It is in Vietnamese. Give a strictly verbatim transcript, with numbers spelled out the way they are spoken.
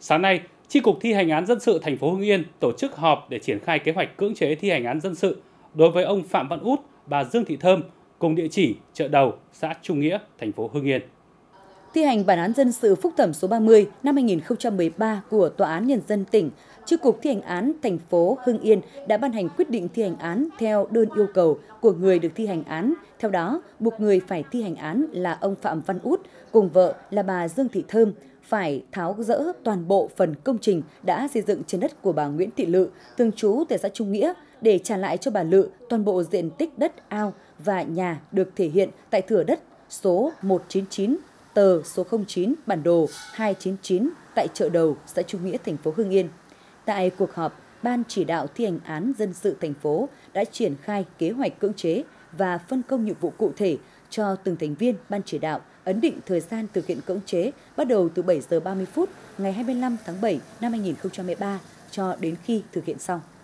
Sáng nay, Chi cục thi hành án dân sự thành phố Hưng Yên tổ chức họp để triển khai kế hoạch cưỡng chế thi hành án dân sự đối với ông Phạm Văn Út, bà Dương Thị Thơm cùng địa chỉ chợ Đầu, xã Trung Nghĩa, thành phố Hưng Yên. Thi hành bản án dân sự phúc thẩm số ba mươi năm hai nghìn không trăm mười ba của Tòa án Nhân dân tỉnh, Chi cục thi hành án thành phố Hưng Yên đã ban hành quyết định thi hành án theo đơn yêu cầu của người được thi hành án. Theo đó, buộc người phải thi hành án là ông Phạm Văn Út cùng vợ là bà Dương Thị Thơm phải tháo dỡ toàn bộ phần công trình đã xây dựng trên đất của bà Nguyễn Thị Lự, thường trú tại xã Trung Nghĩa, để trả lại cho bà Lự toàn bộ diện tích đất ao và nhà được thể hiện tại thửa đất số một chín chín, tờ số không chín, bản đồ hai chín chín tại chợ Đầu, xã Trung Nghĩa, thành phố Hưng Yên. Tại cuộc họp, Ban chỉ đạo thi hành án dân sự thành phố đã triển khai kế hoạch cưỡng chế và phân công nhiệm vụ cụ thể cho từng thành viên ban chỉ đạo, ấn định thời gian thực hiện cưỡng chế bắt đầu từ bảy giờ ba mươi phút ngày hai mươi lăm tháng bảy năm hai nghìn không trăm mười ba cho đến khi thực hiện xong.